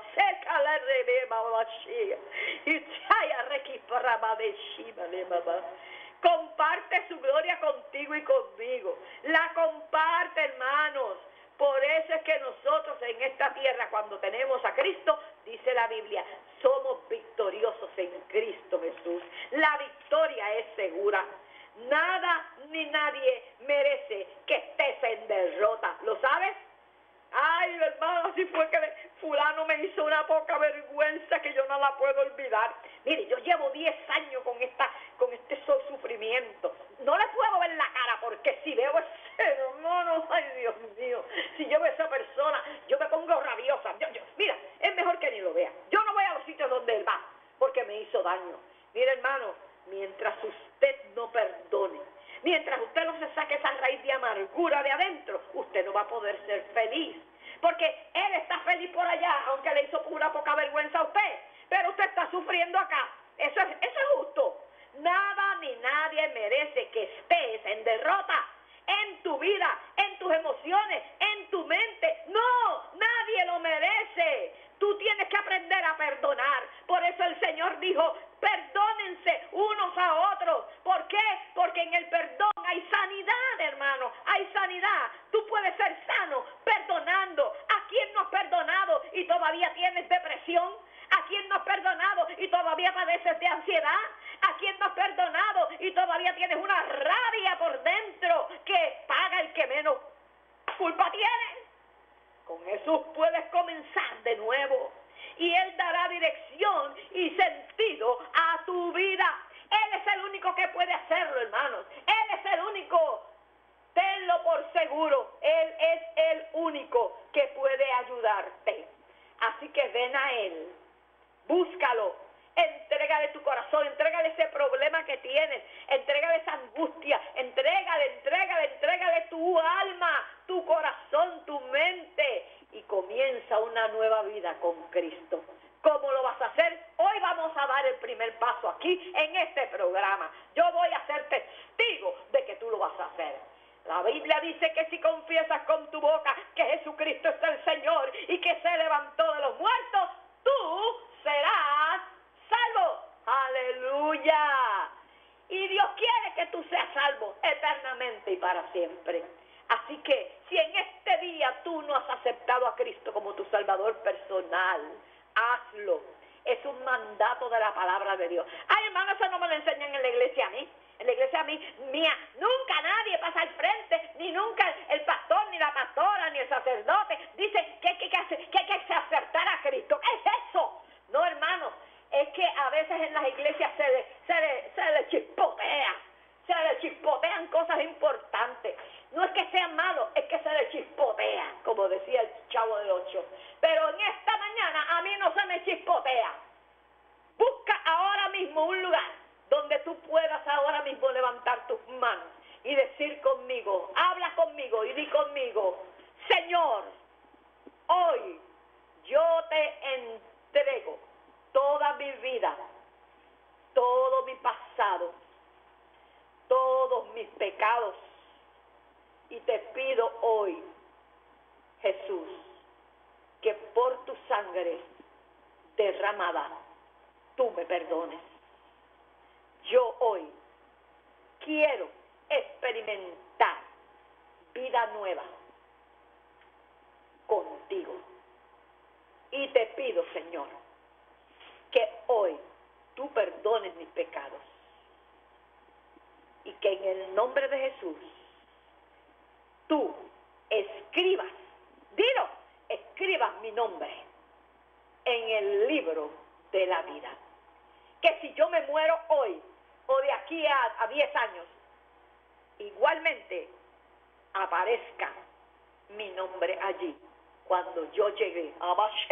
Comparte su gloria contigo y conmigo. La comparte, hermanos. Por eso es que nosotros en esta tierra, cuando tenemos a Cristo, dice la Biblia, somos victoriosos en Cristo Jesús. La victoria es segura. Nada ni nadie merece que estés en derrota. ¿Lo sabes? Ay, hermano, así fue que fulano me hizo una poca vergüenza que yo no la puedo olvidar. Mire, yo llevo diez años con esta, con este sufrimiento. no le puedo ver la cara, porque si veo ese hermano, ay Dios mío, si yo veo a esa persona, yo me pongo rabiosa. Yo, yo, mira, es mejor que ni lo vea. Yo no voy a los sitios donde él va, porque me hizo daño. Mira, hermano, mientras usted no perdone, mientras usted no se saque esa raíz de amargura de adentro, usted no va a poder ser feliz. Porque él está feliz por allá, aunque le hizo una poca vergüenza a usted, pero usted está sufriendo acá. Eso es, eso es justo. Nada ni nadie merece que estés en derrota en tu vida, en tus emociones, en tu mente. No, nadie lo merece. Tú tienes que aprender a perdonar. Por eso el Señor dijo, perdónense unos a otros. ¿Por qué? Porque en el perdón hay sanidad, hermano. Hay sanidad. Tú puedes ser sano perdonando. ¿A quién no has perdonado y todavía tienes depresión? ¿A quién no has perdonado y todavía padeces de ansiedad? ¿A quién no has perdonado y todavía tienes una rabia por dentro que paga el que menos culpa tiene? Con Jesús puedes comenzar de nuevo y Él dará dirección y sentido a tu vida. Él es el único que puede hacerlo, hermanos. Él es el único. Tenlo por seguro. Él es el único que puede ayudarte. Así que ven a Él. Búscalo, entrégale tu corazón, entrégale ese problema que tienes, entrégale esa angustia, entrégale, entrégale, entrégale tu alma, tu corazón, tu mente y comienza una nueva vida con Cristo. ¿Cómo lo vas a hacer? Hoy vamos a dar el primer paso aquí en este programa. Yo voy a ser testigo de que tú lo vas a hacer. La Biblia dice que si confiesas con tu boca que Jesucristo es el Señor y que se levantó de los muertos, tú serás salvo. ¡Aleluya! Y Dios quiere que tú seas salvo eternamente y para siempre. Así que si en este día tú no has aceptado a Cristo como tu Salvador personal, hazlo. Es un mandato de la palabra de Dios. Ay, hermano, eso no me lo enseñan en la iglesia a mí. En la iglesia a mí, mía, nunca nadie pasa al frente, ni nunca el pastor, ni la pastora, ni el sacerdote dice que hay que, que, que, que, que aceptar a Cristo. ¿Qué es eso? No, hermano, es que a veces en las iglesias se le, se le, se le chispotea, se le chispotean cosas importantes. No es que sean malos, es que se le chispotea, como decía el Chavo del Ocho. Pero en esta mañana a mí no se me chispotea. Busca ahora mismo un lugar donde tú puedas ahora mismo levantar tus manos y decir conmigo, habla conmigo y di conmigo, Señor, hoy yo te entrego toda mi vida, todo mi pasado, todos mis pecados, y te pido hoy, Jesús, que por tu sangre derramada, tú me perdones. Yo hoy quiero experimentar vida nueva contigo. Y te pido, Señor, que hoy tú perdones mis pecados. Y que en el nombre de Jesús, tú escribas, dilo, escribas mi nombre en el libro de la vida. Que si yo me muero hoy, o de aquí a, a diez años, igualmente aparezca mi nombre allí cuando yo llegue a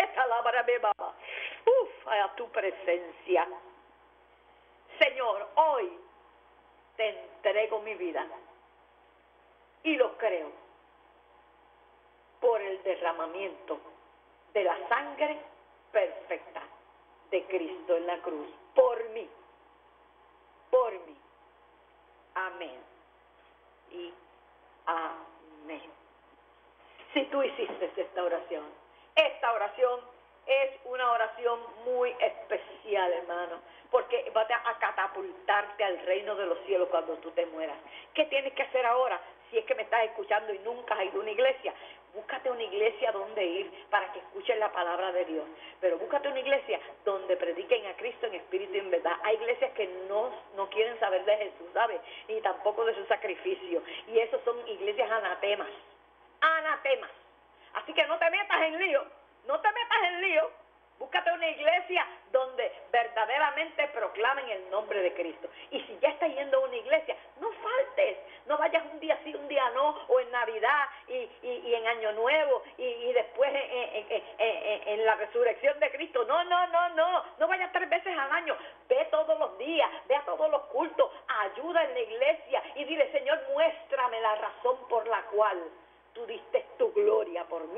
Uf, a tu presencia. Señor, hoy te entrego mi vida y lo creo por el derramamiento de la sangre perfecta de Cristo en la cruz, por mí, por mí. Amén y amén. Si tú hiciste esta oración, esta oración es una oración muy especial, hermano, porque va a catapultarte al reino de los cielos cuando tú te mueras. ¿Qué tienes que hacer ahora? Si es que me estás escuchando y nunca has ido a una iglesia, búscate una iglesia donde ir para que escuchen la palabra de Dios. Pero búscate una iglesia donde prediquen a Cristo en espíritu y en verdad. Hay iglesias que no, no quieren saber de Jesús, ¿sabes? Ni tampoco de su sacrificio. Y esos son iglesias anatemas. Anatemas. Así que no te metas en lío. No te metas en lío. Búscate una iglesia donde verdaderamente proclamen el nombre de Cristo. Y si ya estás yendo a una iglesia, no faltes. No vayas un día sí, un día no, o en Navidad y, y, y en Año Nuevo y, y después en, en, en, en, en la resurrección de Cristo. No, no, no, no. No vayas tres veces al año. Ve todos los días, ve a todos los cultos, ayuda en la iglesia y dile, Señor, muéstrame la razón por la cual tú diste tu gloria por mí.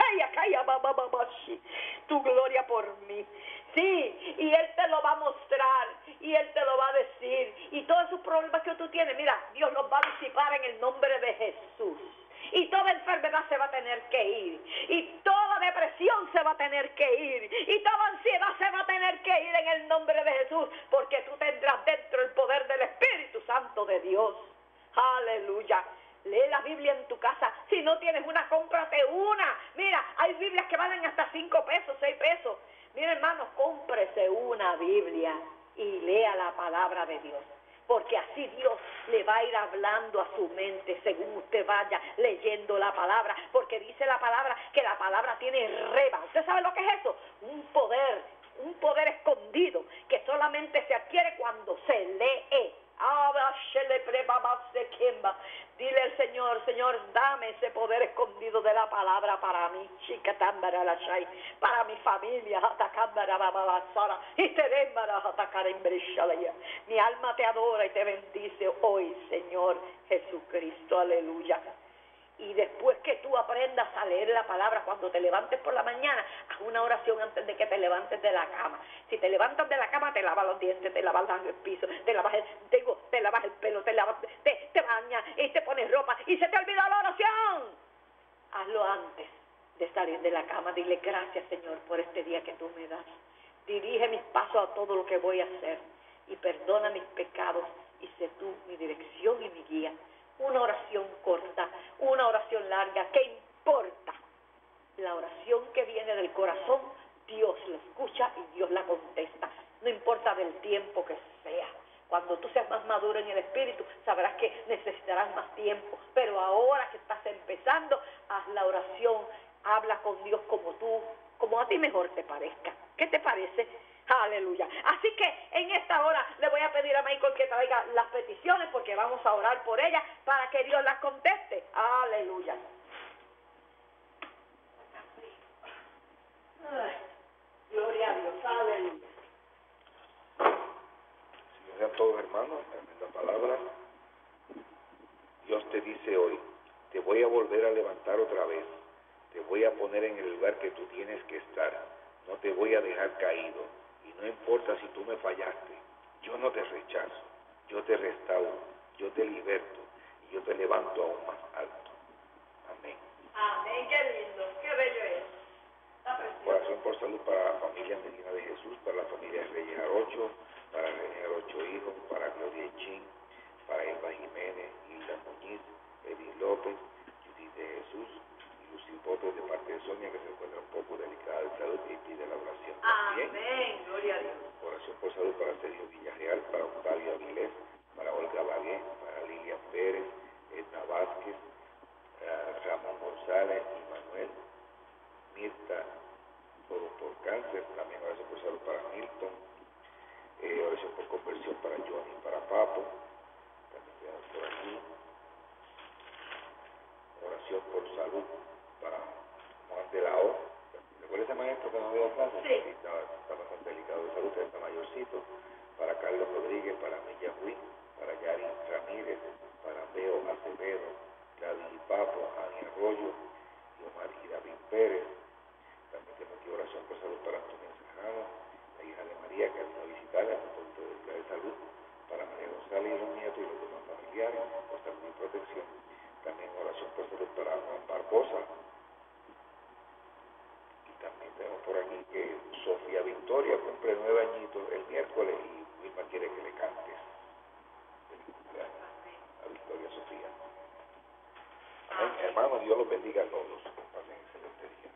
Tu gloria por mí. Sí, y Él te lo va a mostrar y Él te lo va a decir. Y todos esos problemas que tú tienes, mira, Dios los va a disipar en el nombre de Jesús. Y toda enfermedad se va a tener que ir. Y toda depresión se va a tener que ir. Y toda ansiedad se va a tener que ir en el nombre de Jesús. Porque tú tendrás dentro el poder del Espíritu Santo de Dios. Aleluya. Lee la Biblia en tu casa. Si no tienes una, cómprate una. Mira, hay Biblias que valen hasta cinco pesos, seis pesos. Mira, hermanos, cómprese una Biblia y lea la palabra de Dios. Porque así Dios le va a ir hablando a su mente según usted vaya leyendo la palabra. Porque dice la palabra que la palabra tiene rema. ¿Usted sabe lo que es eso? Un poder, un poder escondido que solamente se adquiere cuando se lee. Dile al Señor, Señor, dame ese poder escondido de la palabra para mí, para mi familia. Mi alma te adora y te bendice hoy, Señor Jesucristo, aleluya. Y después que tú aprendas a leer la palabra, cuando te levantes por la mañana, haz una oración antes de que te levantes de la cama. Si te levantas de la cama, te lavas los dientes, te lavas el piso, te lavas el, te, digo, te lavas el pelo, te, lavas, te, te bañas y te pones ropa y se te olvidó la oración. Hazlo antes de salir de la cama. Dile, gracias, Señor, por este día que tú me das. Dirige mis pasos a todo lo que voy a hacer y perdona mis pecados y sé tú mi dirección y mi guía. Una oración corta, una oración larga, ¿qué importa? La oración que viene del corazón, Dios la escucha y Dios la contesta. No importa del tiempo que sea. Cuando tú seas más maduro en el espíritu, sabrás que necesitarás más tiempo. Pero ahora que estás empezando, haz la oración, habla con Dios como tú, como a ti mejor te parezca. ¿Qué te parece? Aleluya. Así que en esta hora le voy a pedir a Michael que traiga las peticiones porque vamos a orar por ellas para que Dios las conteste. Aleluya. Ay, gloria a Dios. Aleluya. Señor a todos hermanos, en la palabra, Dios te dice hoy, te voy a volver a levantar otra vez, te voy a poner en el lugar que tú tienes que estar, no te voy a dejar caído. Y no importa si tú me fallaste, yo no te rechazo, yo te restauro, yo te liberto y yo te levanto aún más alto. Amén. Amén, qué lindo, qué bello es. Oración por salud para la familia Medina de Jesús, para la familia Reyes Arocho, para Reyes Arocho Hijo, para Gloria Echín, para Elba Jiménez, Hilda Muñiz, Edith López, Judith de Jesús, Lucy López de parte de Sonia, que se encuentra un poco delicada de salud y pide la oración también. Amén, gloria a Dios. Oración por salud para Sergio Villarreal, para Octavio Avilés, para Olga Bagué, para Lilian Pérez, Edna Vázquez, uh, Ramón González y Manuel, Mirta, todo por cáncer, también oración por salud para Milton, eh, oración por conversión para Johnny y para Papo, también tenemos por aquí, oración por salud para Juan de la O. ¿Recuerda ese maestro que nos dio clase? Sí. Está, está bastante delicado de salud, está mayorcito. Para Carlos Rodríguez, para Milla Huy, para Yari Ramírez, para Beo Acevedo, Gladys Papo, Ani Arroyo, y Omar y David Pérez. También tenemos aquí oración por salud para Antonio Serrano, la hija de María, que vino a visitarla a punto de salud, para María González y los nietos y los demás familiares, por salud y protección. También oración por salud para Juan Barbosa. Y también tenemos por aquí que Sofía Victoria cumple nueve añitos el miércoles y Wilma quiere que le cantes. Feliz cumpleaños a Victoria Sofía. Amén. Hermanos, Dios los bendiga a todos. Pasen excelente día.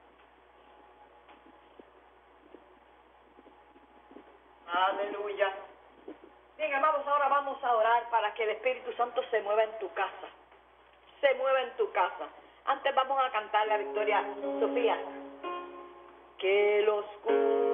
Aleluya. Bien, hermanos, ahora vamos a orar para que el Espíritu Santo se mueva en tu casa. Se mueva en tu casa. Antes vamos a cantar la victoria, Sofía. Que los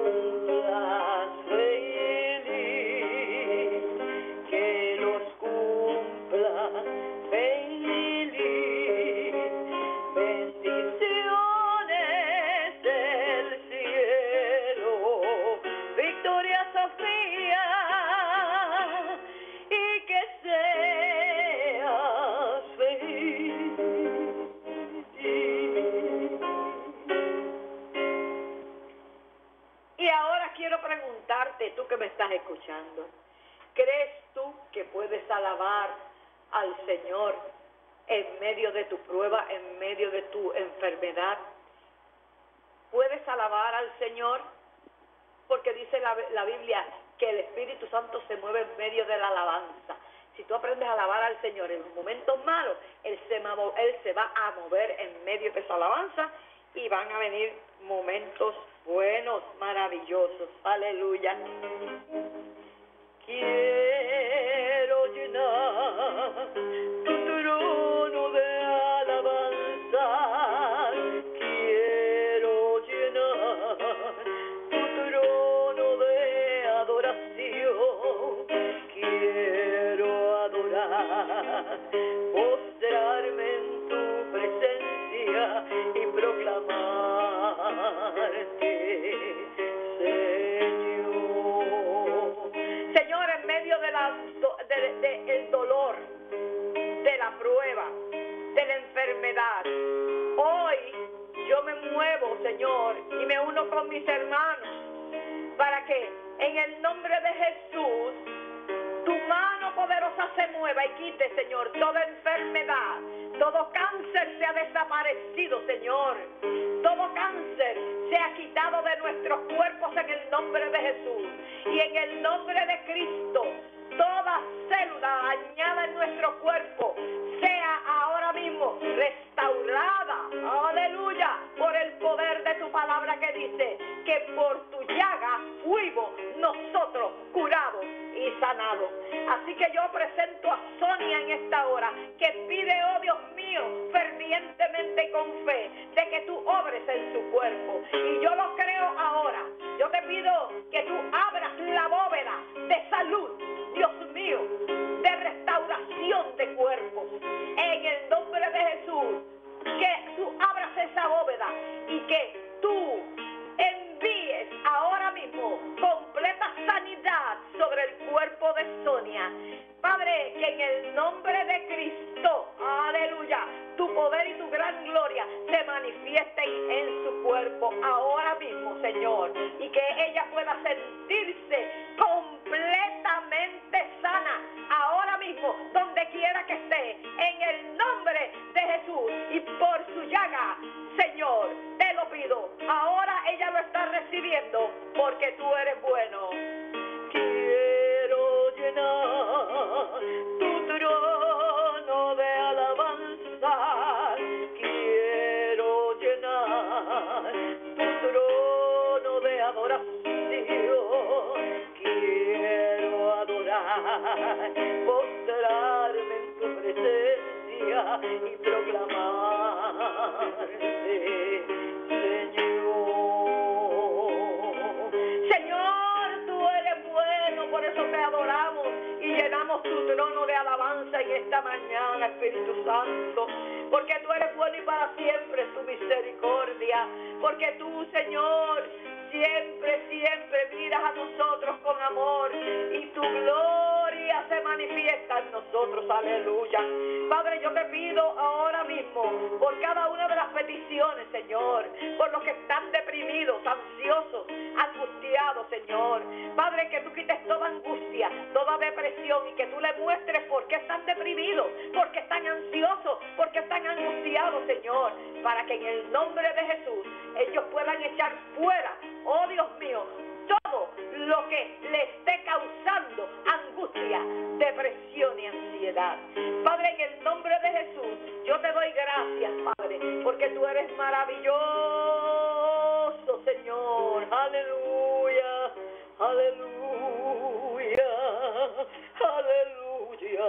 escuchando. ¿Crees tú que puedes alabar al Señor en medio de tu prueba, en medio de tu enfermedad? ¿Puedes alabar al Señor? Porque dice la, la Biblia que el Espíritu Santo se mueve en medio de la alabanza. Si tú aprendes a alabar al Señor en los momentos malos, Él se, él se va a mover en medio de esa alabanza y van a venir momentos buenos, maravillosos. Aleluya. Quiero llenar tu trono de alabanza. Quiero llenar tu trono de adoración. Quiero adorar, postrarme en tu presencia y proclamarte, Señor. Señor, en medio de la, de, de el dolor, de la prueba, de la enfermedad, hoy yo me muevo, Señor, y me uno con mis hermanos para que en el nombre de Jesús tu mano poderosa se mueva y quite, Señor, toda enfermedad. Todo cáncer se ha desaparecido, Señor. Todo cáncer se ha quitado de nuestros cuerpos en el nombre de Jesús. Y en el nombre de Cristo, toda célula dañada en nuestro cuerpo sea ahora mismo restaurada. Aleluya. Por el poder de tu palabra que dice que por tu llaga fuimos nosotros curados y sanados. Así que yo presento a Sonia en esta hora, que pide, oh Dios mío, fervientemente y con fe, de que tú obres en su cuerpo. Y yo lo creo ahora. Yo te pido que tú abras la bóveda de salud, Dios mío, de restauración de cuerpos. En el nombre de Jesús, que tú abras esa bóveda y que tú envíes ahora mismo completa sanidad sobre el cuerpo de Sonia. Padre, que en el nombre de Cristo, aleluya, tu poder y tu gran gloria se manifiesten en su cuerpo ahora mismo, Señor, y que ella pueda sentirse completamente sana ahora mismo, donde quiera que esté, en el nombre de Jesús, y por su llaga, Señor, te lo pido. Ahora ella lo está recibiendo porque tú eres bueno. Quiero llenar tu trono de alabanza. Quiero llenar tu trono de adoración. Quiero adorar, postrarme en tu presencia y proclamarte, Señor. Señor, tú eres bueno, por eso te adoramos y llenamos tu trono de alabanza en esta mañana, Espíritu Santo, porque tú eres bueno y para siempre es tu misericordia, porque tú, Señor, siempre, siempre miras a nosotros con amor y tu gloria se manifiesta en nosotros, aleluya. Padre, yo te pido ahora mismo por cada una de las peticiones, Señor, por los que están deprimidos, ansiosos, angustiados, Señor. Padre, que tú quites toda angustia, toda depresión y que tú le muestres por qué están deprimidos, por qué están ansiosos, por qué están angustiados, Señor, para que en el nombre de Jesús ellos puedan echar fuera, oh Dios mío, todo lo que le esté causando angustia, depresión y ansiedad. Padre, en el nombre de Jesús, yo te doy gracias, Padre, porque tú eres maravilloso, Señor. Aleluya, aleluya, aleluya,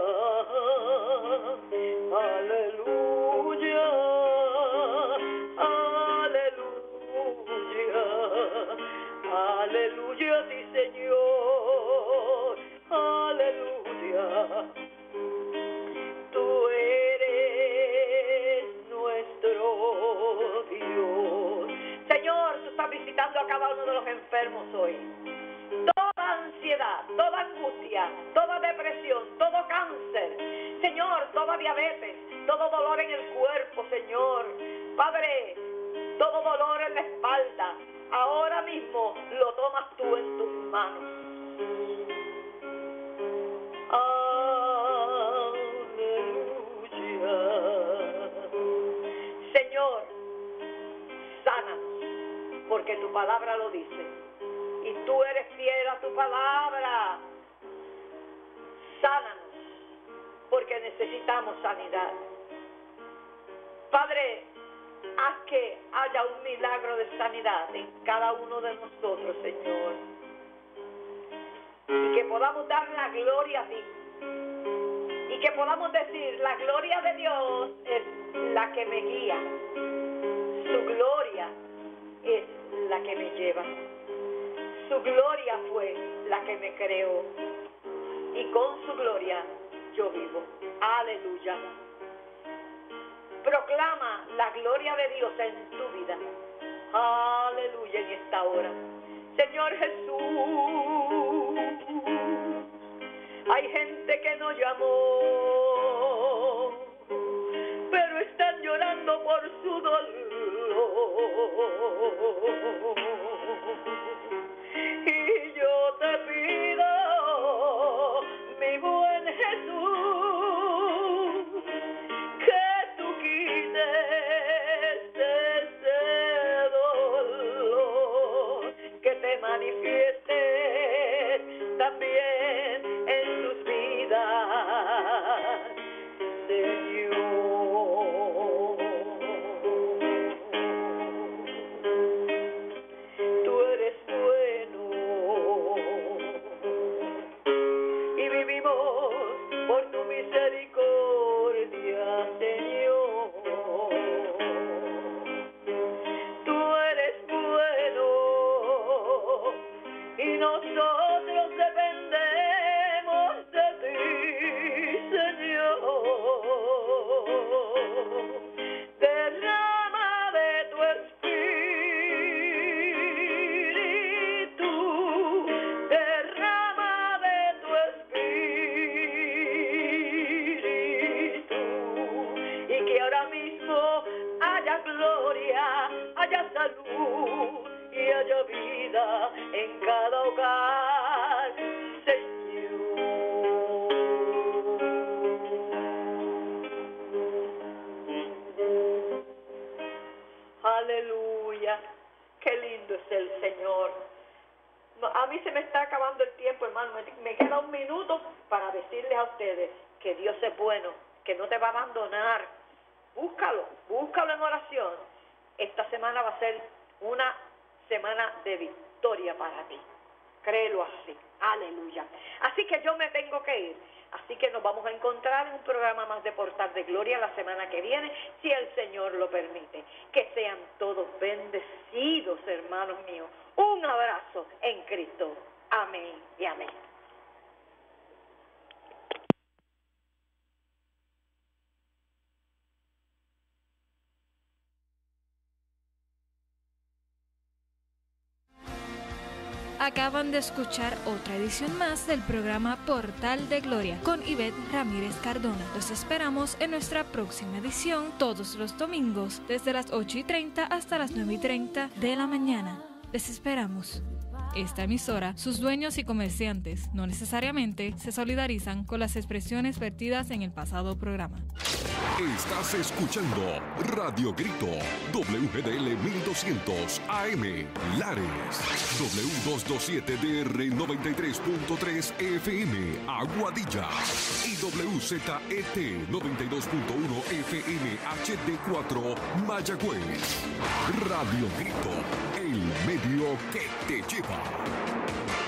aleluya, aleluya, aleluya, sí, Señor, aleluya. Tú eres nuestro Dios. Señor, tú estás visitando a cada uno de los enfermos hoy. Toda ansiedad, toda angustia, toda depresión, todo cáncer, Señor, toda diabetes, todo dolor en el cuerpo, Señor. Padre, todo dolor en la espalda, ahora mismo lo tomas tú en tus manos. palabra lo dice. Y tú eres fiel a tu palabra. Sánanos, porque necesitamos sanidad. Padre, haz que haya un milagro de sanidad en cada uno de nosotros, Señor. Y que podamos dar la gloria a ti. Y que podamos decir, la gloria de Dios es la que me guía. Su gloria es la que me lleva. Su gloria fue la que me creó. Y con su gloria yo vivo. Aleluya. Proclama la gloria de Dios en tu vida. Aleluya en esta hora. Señor Jesús, hay gente que no llamó, pero están llorando por su dolor. Y yo te pido, mi buen Jesús, que tú quites ese dolor, que te manifiestes también en sus vidas, Señor. Tú eres bueno y vivimos por tu misericordia, Señor. Tú eres bueno y nosotros dependemos de ti, Señor. Derrama de tu espíritu, derrama de tu espíritu, y que ahora mismo haya gloria, haya salud y haya vida en cada hogar, Señor. Aleluya, qué lindo es el Señor. No, a mí se me está acabando el tiempo, hermano. Me, me queda un minuto para decirles a ustedes que Dios es bueno, que no te va a abandonar. Búscalo, búscalo en oración. Esta semana va a ser una semana de victoria para ti. Créelo así. Aleluya. Así que yo me tengo que ir. Así que nos vamos a encontrar en un programa más de Portal de Gloria la semana que viene, si el Señor lo permite. Que sean todos bendecidos, hermanos míos. Un abrazo en Cristo. Amén y amén. Acaban de escuchar otra edición más del programa Portal de Gloria con Ivette Ramírez Cardona. Los esperamos en nuestra próxima edición todos los domingos desde las ocho y treinta hasta las nueve y treinta de la mañana. Les esperamos. Esta emisora, sus dueños y comerciantes no necesariamente se solidarizan con las expresiones vertidas en el pasado programa. Estás escuchando Radio Grito, W G D L mil doscientos A M, Lares, W doscientos veintisiete D R noventa y tres punto tres F M, Aguadilla, y W Z E T noventa y dos punto uno F M H D cuatro, Mayagüez. Radio Grito, el medio que te lleva.